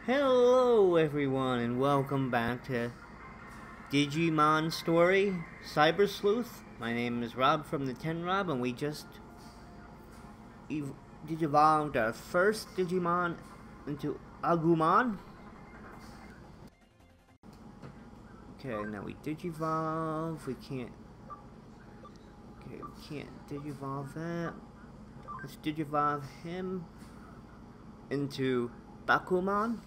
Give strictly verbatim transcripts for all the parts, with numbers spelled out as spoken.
Hello everyone and welcome back to Digimon Story Cyber Sleuth. My name is Rob from the ten Rob and we just ev digivolved our first Digimon into Agumon. Okay, now we digivolve. We can't Okay, we can't digivolve that. Let's digivolve him into Bakumon.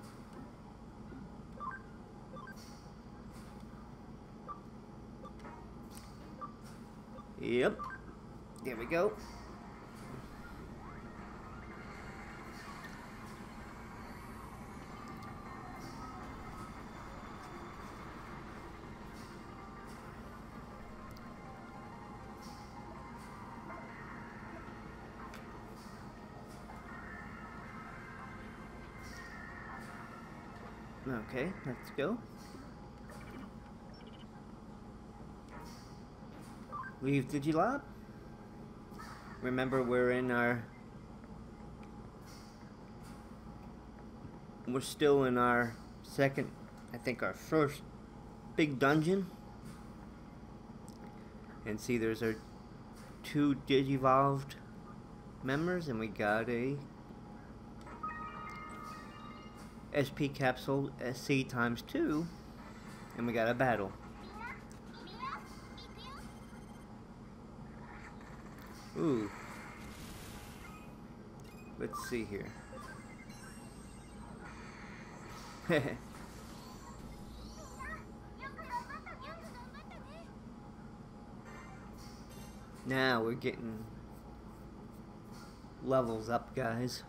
Yep. There we go. Okay, let's go. Leave Digilab. Remember, we're in our... We're still in our second, I think our first big dungeon. And see, there's our two Digivolved members, and we got a S P capsule S C times two, and we got a battle. Ooh. Let's see here. Now we're getting levels up, guys.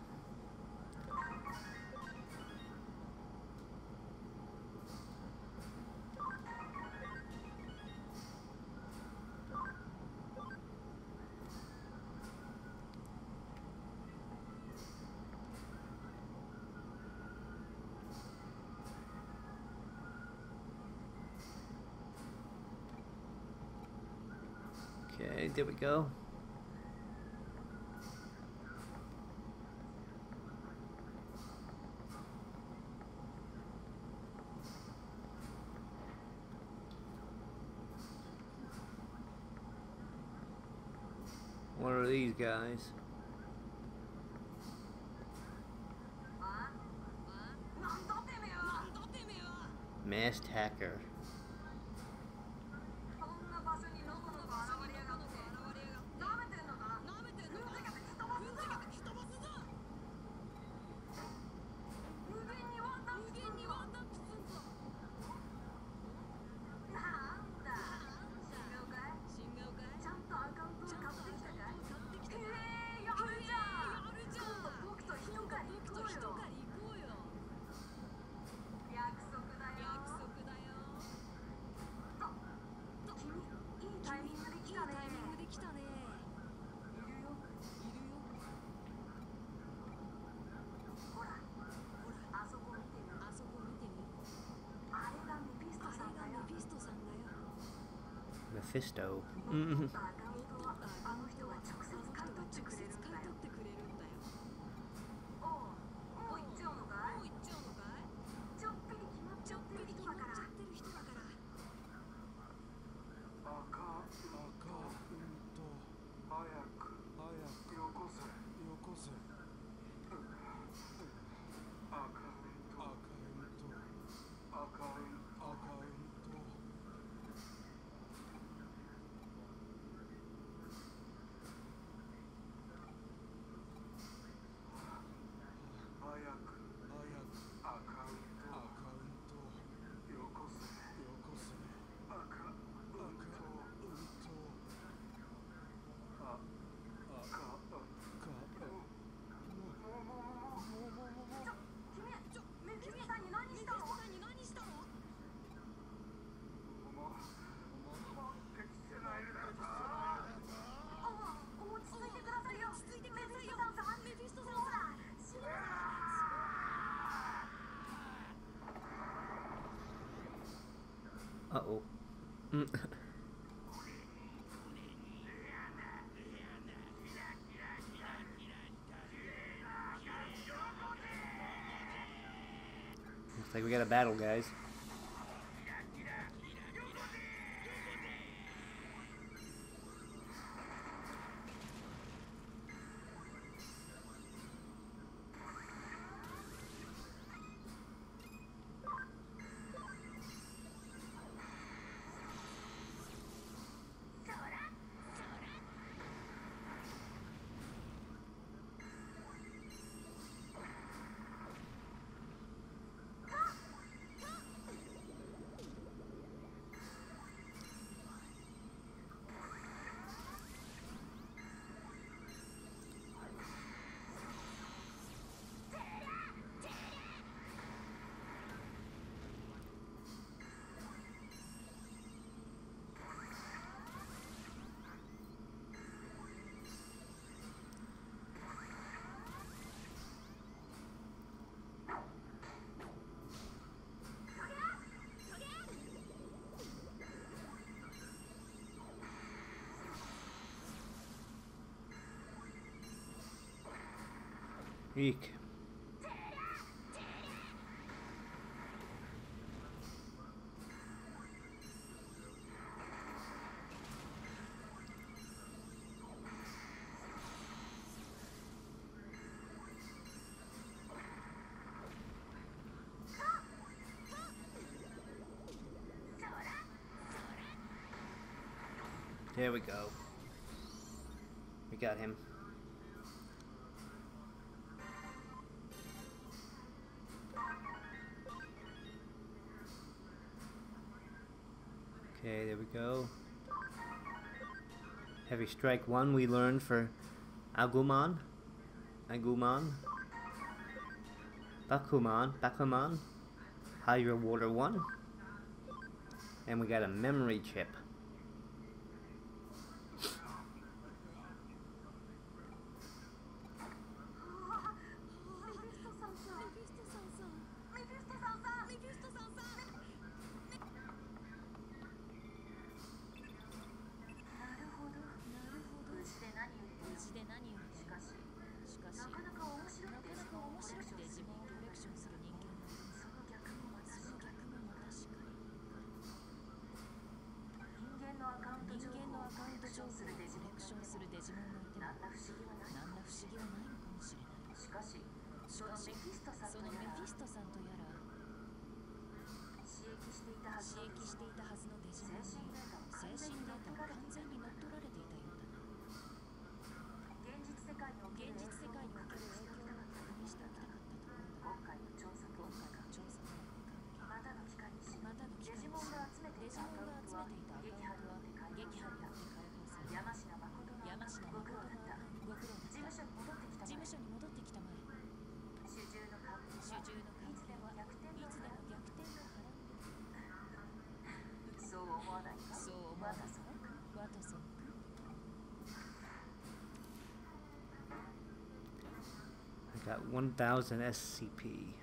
Okay, there we go. What are these guys? Masked hacker. Mephisto. Mm-hmm. Uh-oh. Mm. Like we got a battle, guys. Eek. There we go. We got him. Okay, there we go. Heavy Strike one we learned for Agumon. Agumon. Bakuman. Bakuman. Hydro Water one. And we got a memory chip. I got one thousand S C P.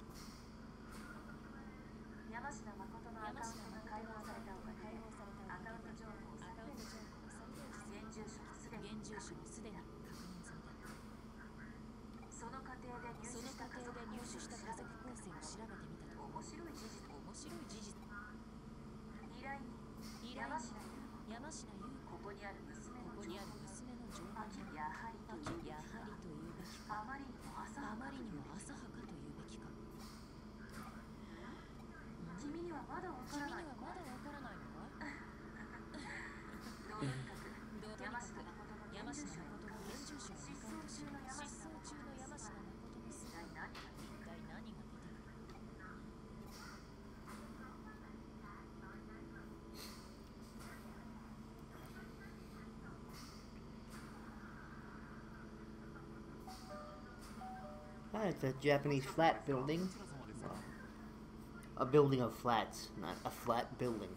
Ah, it's a Japanese flat building. Well, a building of flats, not a flat building.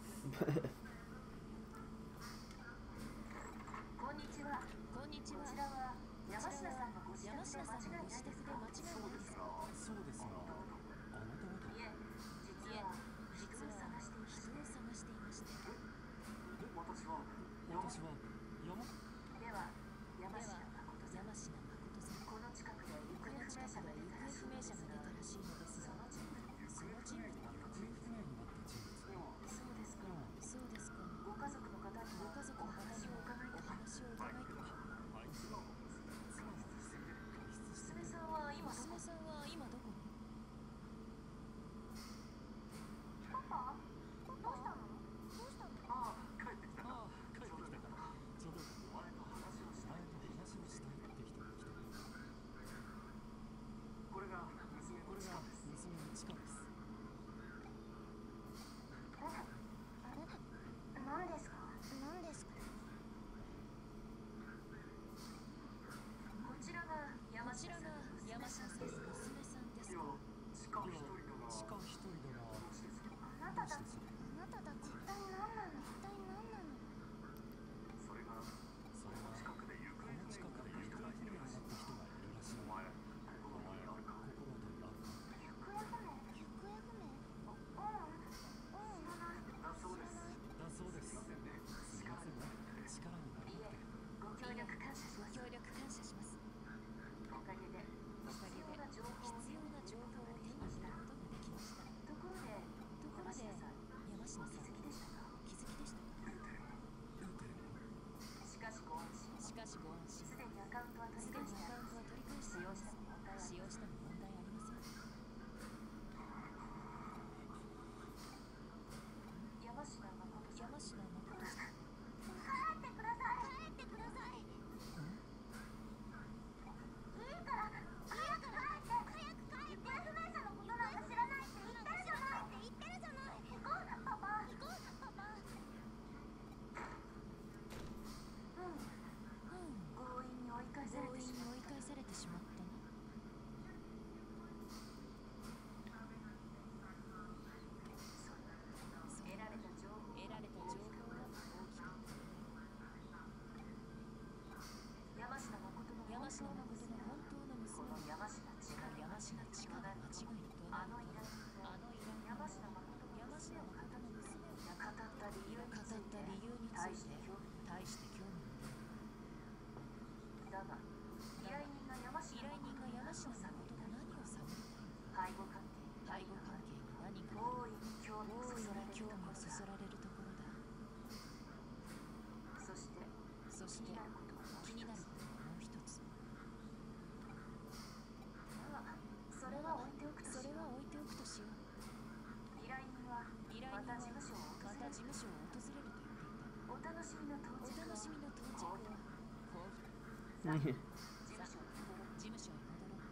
しなさい。娘さんですか？ 地下一人だが地下一人だがどうしてそれあなたたち、あなたたち、一体何なの？一体何なの？ それがそれが近くで行こ方不の近くで明になった人行方がいるらしい。 不明になった人がいるらしい。 お前お心前当たりあるか？ 心当たりあるか？ 行方不明？行方不明？ううん、うん、知らない。 だそうです。 だそうです。 すいませんね。 すいませんね。力になれなくて。 ご協力感謝します。ご協力感謝します。 おかげで、 おかげで必要な情報を必要な情報を手に入れることができました。 ところで、 ところで、山下さん、 お気づきでしたか？ お気づきでしたか？ ルーテンしかしご安心。 しかしご安心。 すでにアカウントは取すでにり返してあアカウントは取り返してあ使ります。 用しても問題ありません。 使用しても問題ありません。 山科誠さん。 山科誠さん。 帰ってください。帰ってください。いいから早く帰って。早く帰って。行方不明者のことなんか知らないって言ってるじゃない。って言ってるじゃない。行こうなパパ。行こうなパパ。うん。 うん。 強引に追い返され強引にてしまう。 追い返されてしまったね。 そう。得られた情報。 得られた情報は大きかった。 山科誠の山科誠の本当の娘はこの山科地下山科地下が間違いとなるあの依頼人あの依頼人山科誠の山科娘を誠の娘を語った理由語っについてた理由につ大いてして興味大して興味だが依頼人が山科依頼人が山科誠誠の何を探り背後関係たい背後関係に何か大いに興味を大いにそそられる興味をところだ。 そそられるところだ。 そしてそして気になることはもう気になる一つ。 ことはもう一つ。 まあそれは置いておくとしよそれは置いておくとしよう。 う。依頼人は依頼人はまた事務所をまた訪れる事務所を訪れると言っていた。 お楽しみの到お着楽しみの到着をこうさあ事務所に戻ろう。 事務所に戻ろう。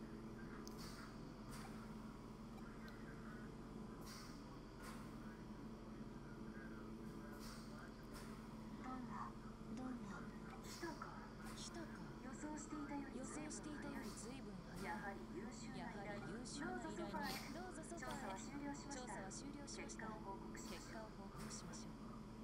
どうもどうも来たか。 来たか。 予想していたより予想していたよりずいぶん早い。 やはり優秀なやはり依頼優秀な依頼人。どうぞソフ調査ァーへ。 は終了しました。 調査は終了しました。 結果を報告しましょう。 結果を報告しましょう。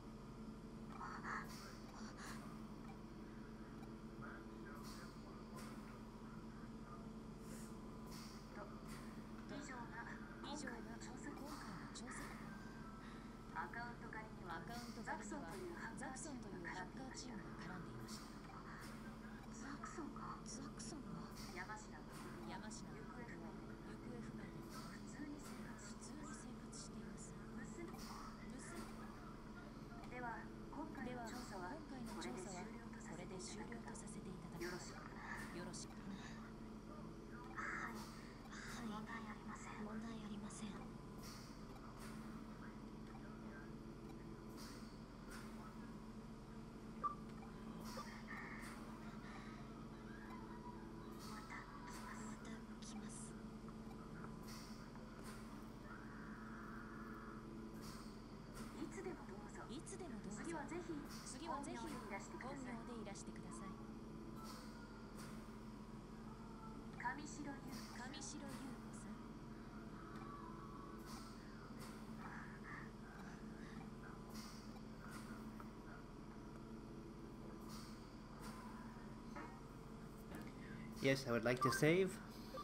と以上が以上が今回の調査今回の調査。 アカウント狩りにはアカウントザ狩りにはクソンというハッカーザクソンというハッカーチームが絡んでいました。 ザクソンがザクソンが山科誠山科行方不明で行方不明で普通に生活し普通に生活しています。 娘娘では今回ではの調査は今回のこれで調査は終了とさせていこれで終了ただくとさせていただきます。 よろしく。 よろしく。 はい問題ありません。 問題ありません。 また来ます。 また来ます。 いつでもどうぞ。 いつでもどうぞ。 次はぜひ次はぜひ本名でいらしてください。 本名でいらしてください。 上白優子さん。 上白優子さん。 Yes, I would like to save.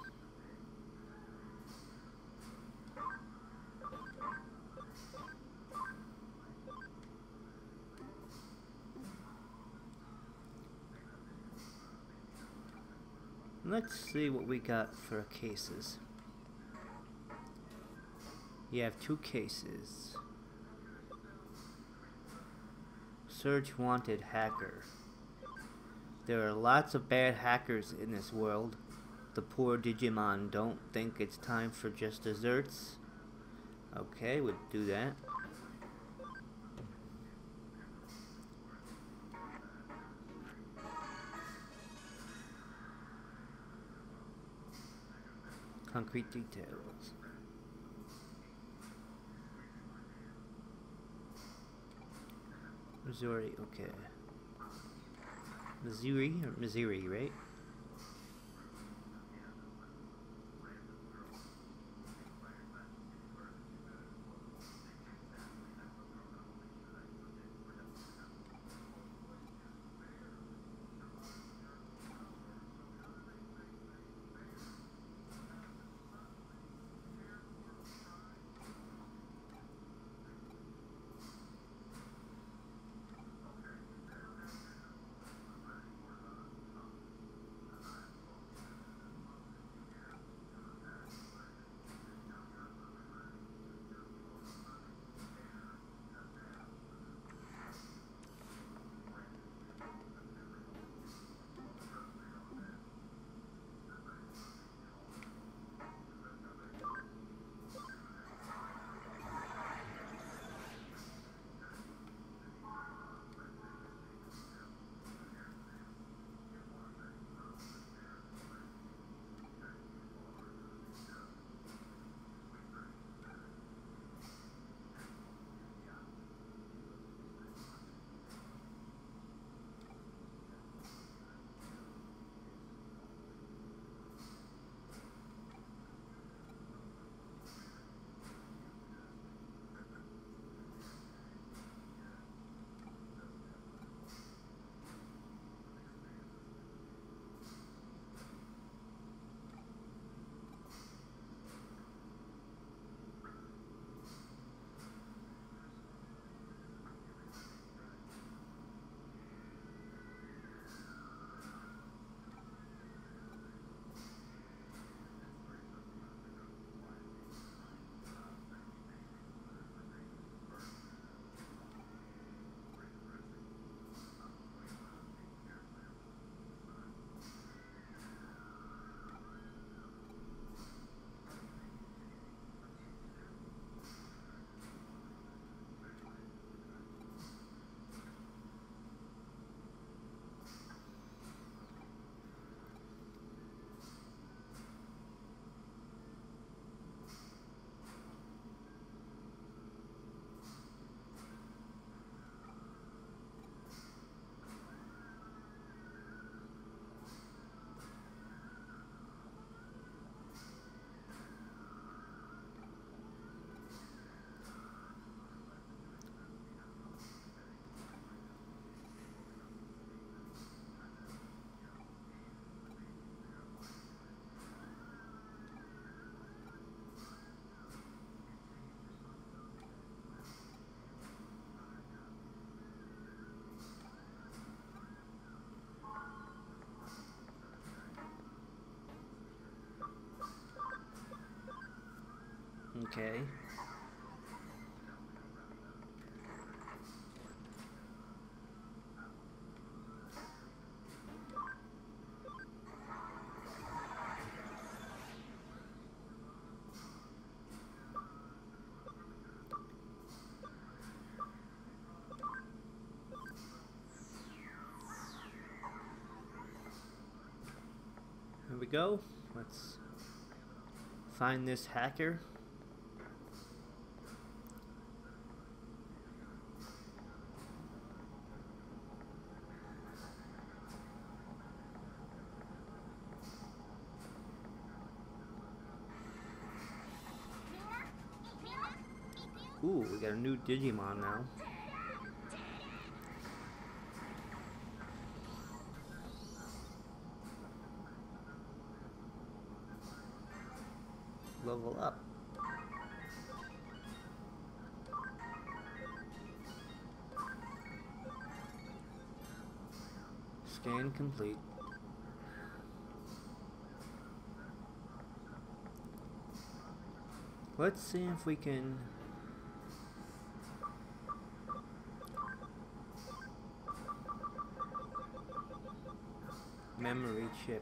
Let's see what we got for cases. You have two cases. Search wanted hacker. There are lots of bad hackers in this world. The poor Digimon don't think it's time for just desserts. Okay, we'll do that. Concrete details. Missouri, okay. Missouri or Missouri, right? Okay. Here we go. Let's find this hacker. Ooh, we got a new Digimon now. Level up. Scan complete. Let's see if we can memory chip.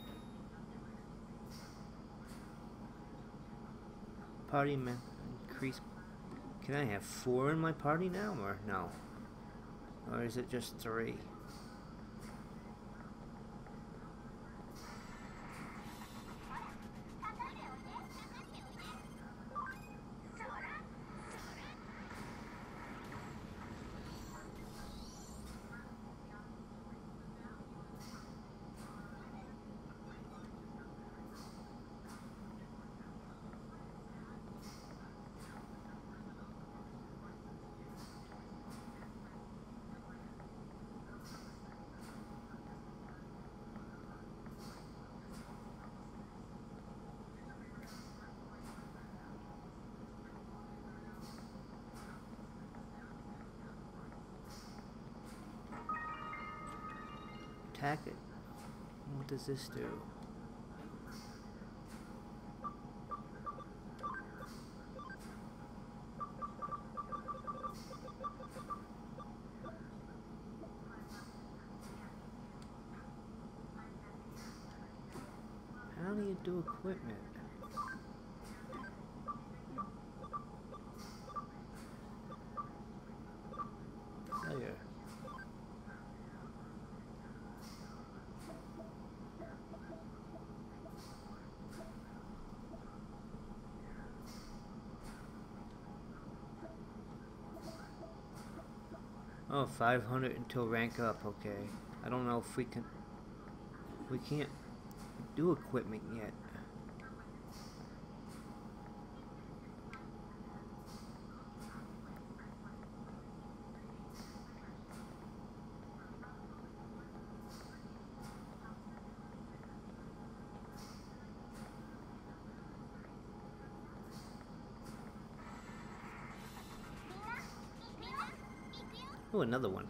Party mem increase. Can I have four in my party now, or no? Or is it just three? Attack it. What does this do? How do you do equipment? There. Oh, five hundred until rank up, okay. I don't know if we can... We can't do equipment yet. Oh, another one.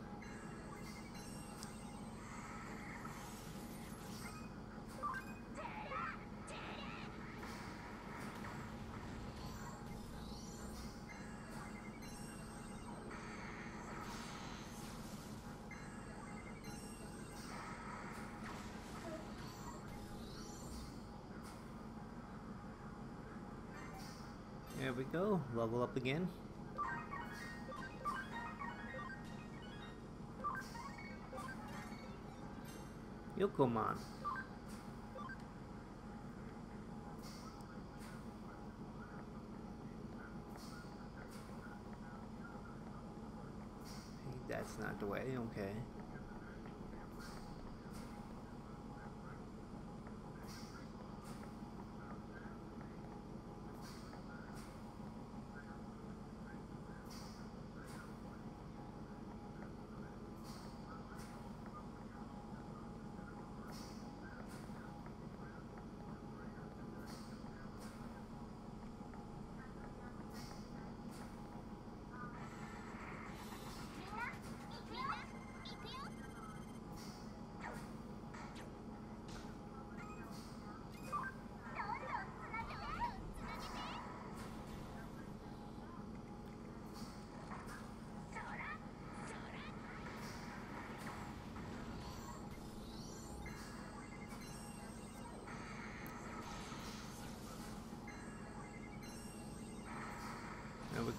There we go. Level up again. Yokomon. That's not the way, okay.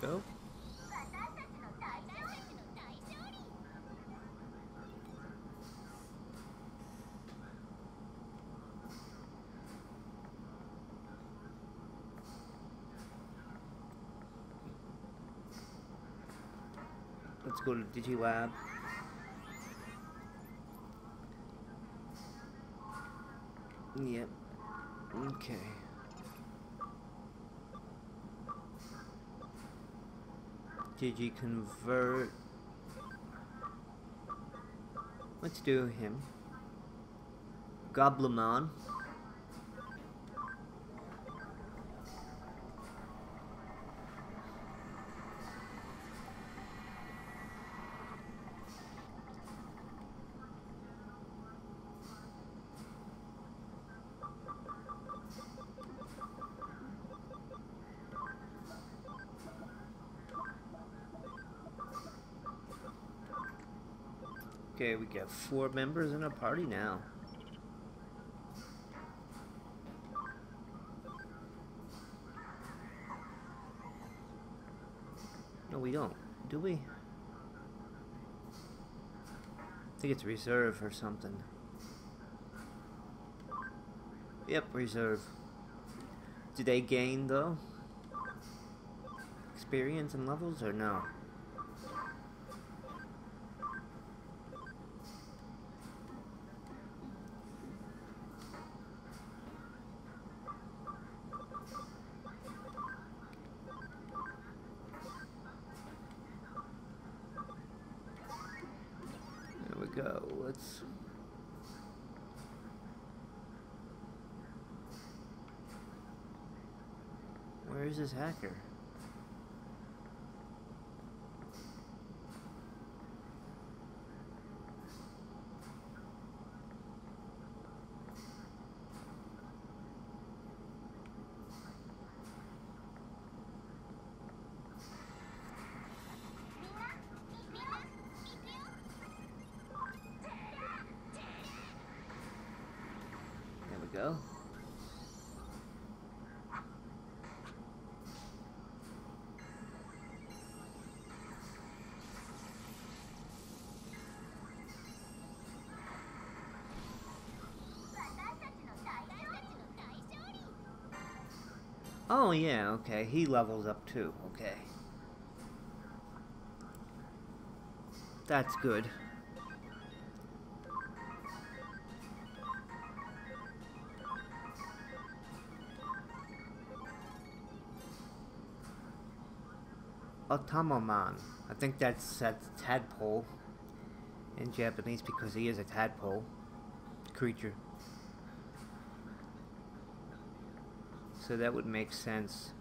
go. Let's go to Digilab. Yep. Okay. Digiconvert. Let's do him. Goblimon. Okay, we got four members in our party now. No, we don't. Do we? I think it's reserve or something. Yep, reserve. Do they gain, though? Experience and levels, or no? Go. Let's. Where is this hacker? Go. Oh yeah, okay. He levels up too. Okay. That's good. Otamamon. I think that's that's tadpole in Japanese because he is a tadpole creature. So that would make sense.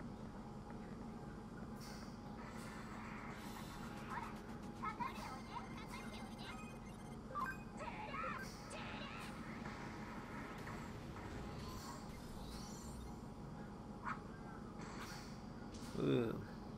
Ooh.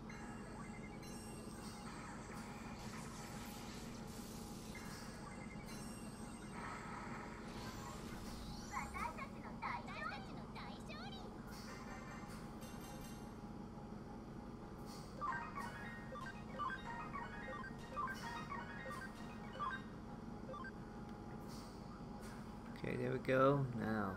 Okay, there we go. Now.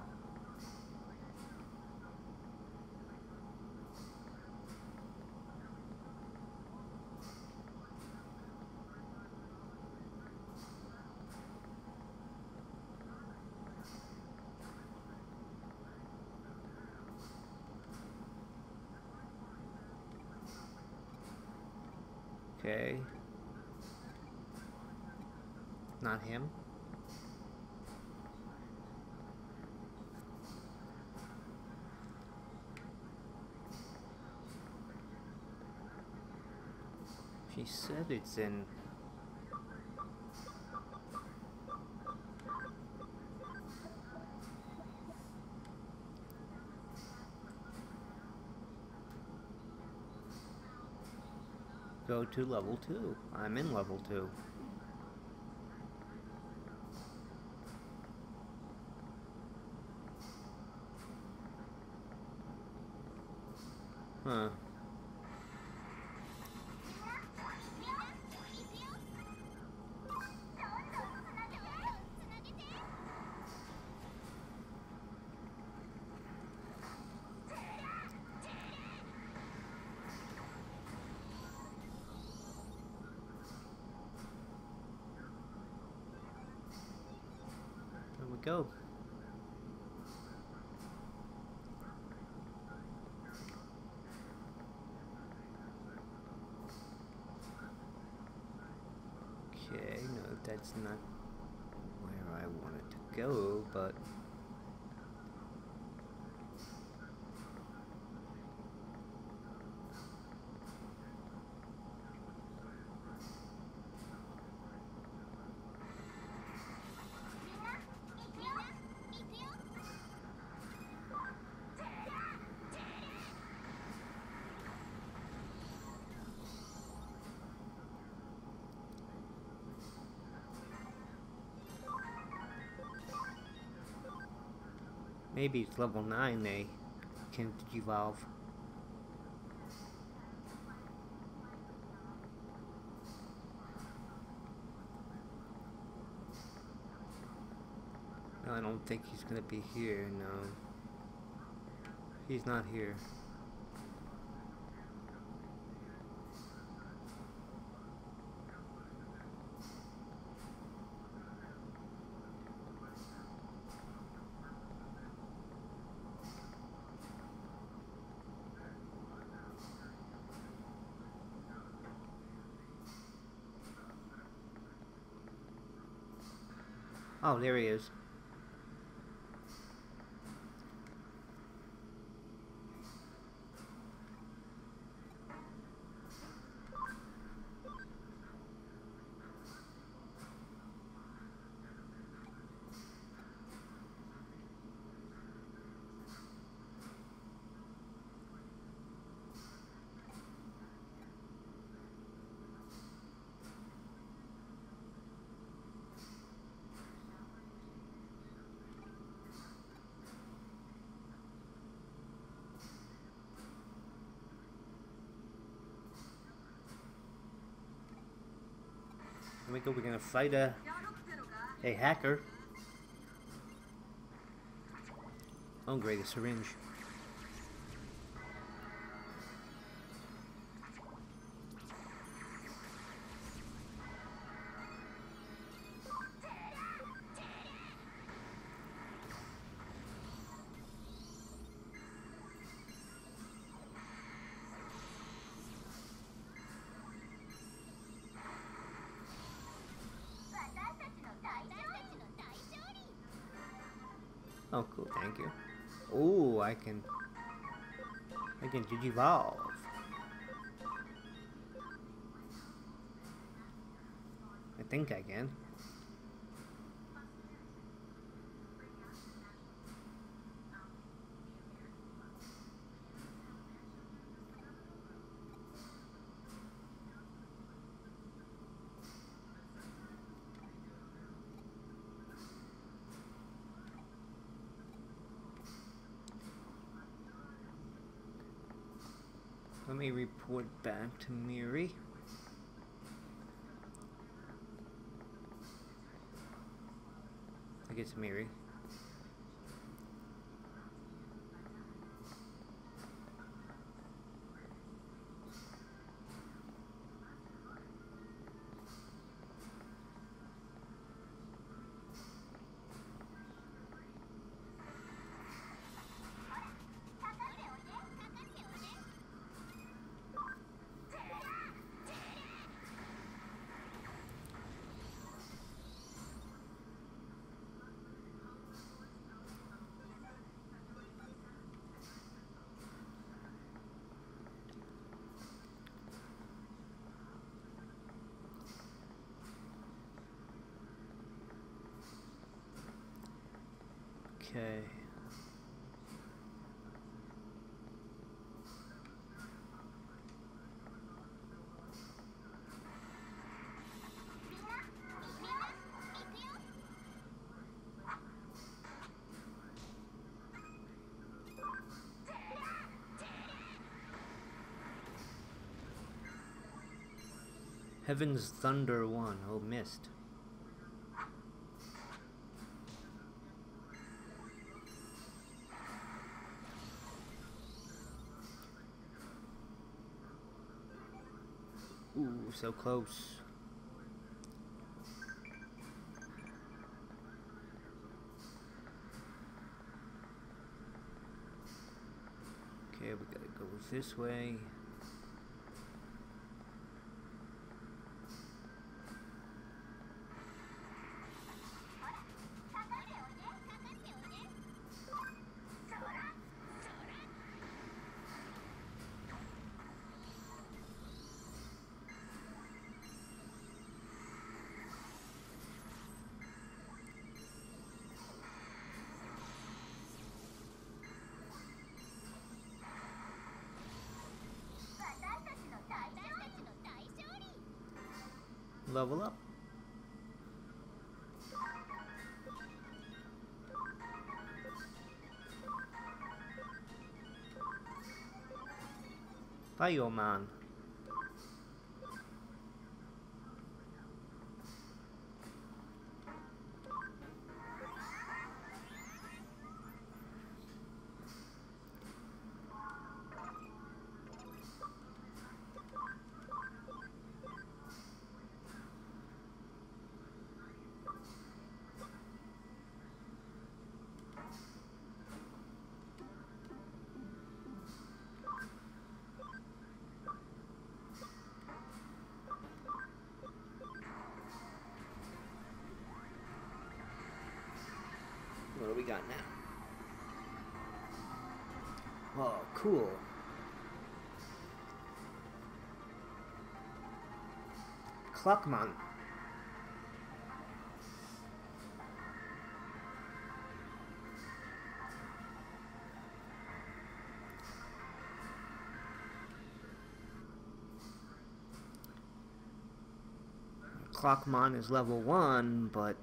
Okay. Not him. She said it's in... Go to level two. I'm in level two. Huh. go. Okay, no, that's not where I wanted to go, but maybe it's level nine they can evolve. No, I don't think he's gonna be here, no. He's not here. Oh, there he is. Here we go, we're gonna fight a, a hacker. Oh great, a syringe. Oh, cool, thank you. Oh, I can... I can digivolve. I think I can. Let me report back to Miri. I guess Miri. Okay. Heaven's Thunder one. Oh, missed. Ooh, so close. Okay, we gotta go this way. Level up. Bioman. What do we got now? Oh, cool. Clockman. Clockmon is level one, but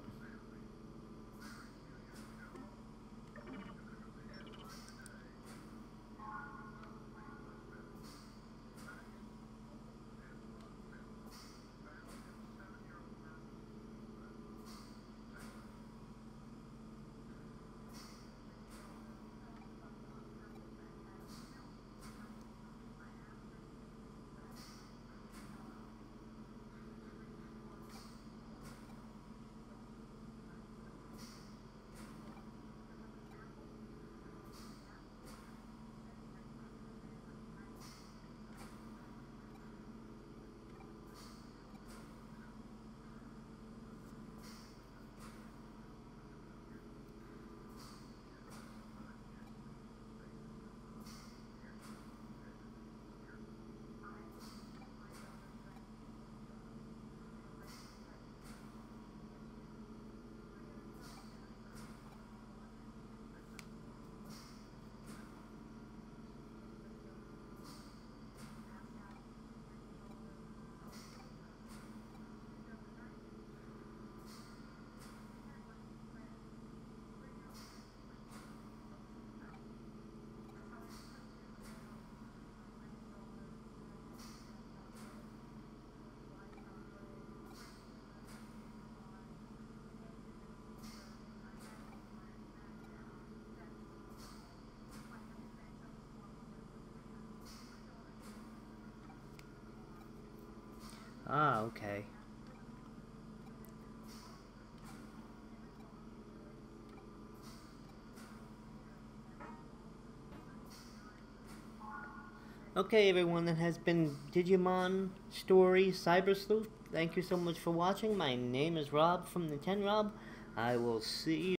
ah, okay. Okay, everyone, that has been Digimon Story Cyber Sleuth. Thank you so much for watching. My name is Rob from the ten Rob. I will see you.